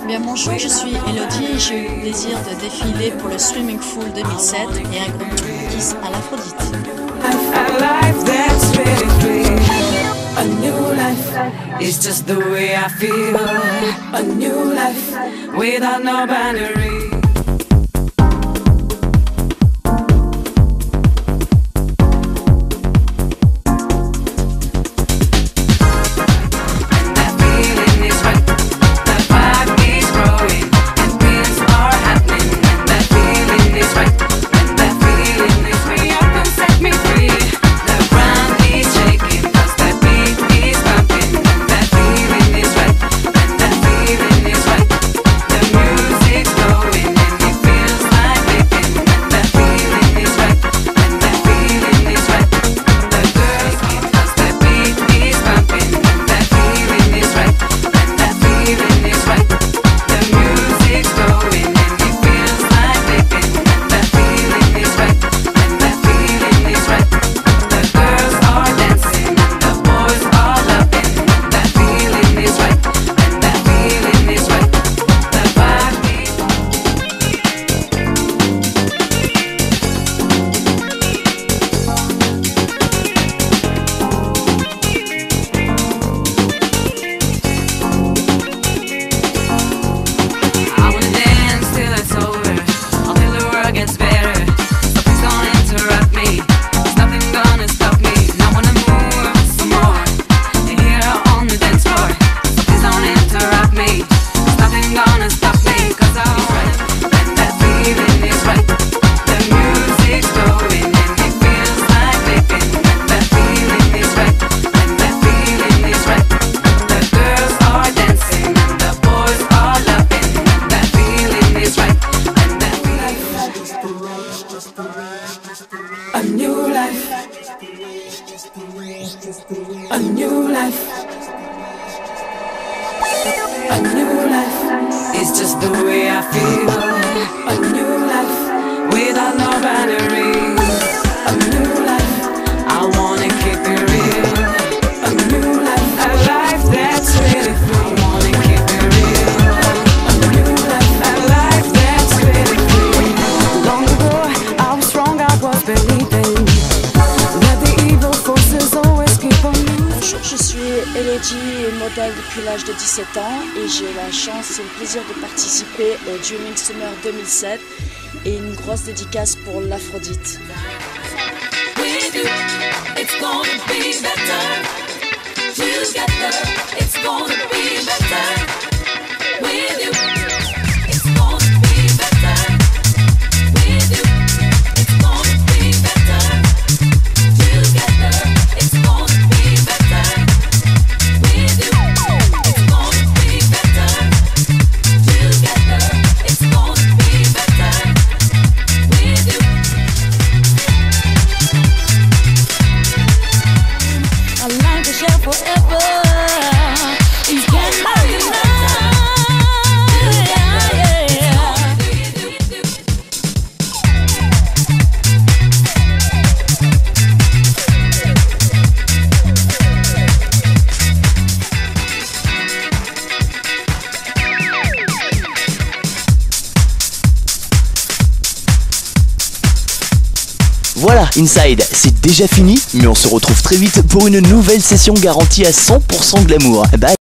Bien, bonjour, je suis Elodie et j'ai eu le plaisir de défiler pour le Swimming Pool 2007 et un groupe Kiss à l'Aphrodite. A life that's really free. A new life is just the way I feel. A new life without no boundary. A new life. A new life. A new life is just the way I feel. A new life without no boundaries. A new life, I wanna keep it real. A new life, a life that's really free. I wanna keep it real. A new life, a life that's really free. Long ago, I was strong, I was believing that the evil forces always keep on moving. Bonjour, je suis Elodie, modèle depuis l'âge de 17 ans et j'ai la chance et le plaisir de participer au Dreaming Summer 2007 et une grosse dédicace pour l'Aphrodite. With you, it's gonna be better. Together, it's gonna be better. With you, it's gonna be better. With you, it's gonna be better. Together, it's gonna be better. With you, it's gonna be better. Together, it's gonna be better. With you. A line to share forever. You can't love you now. Voilà, Inside, c'est déjà fini, mais on se retrouve très vite pour une nouvelle session garantie à 100% glamour. Bye.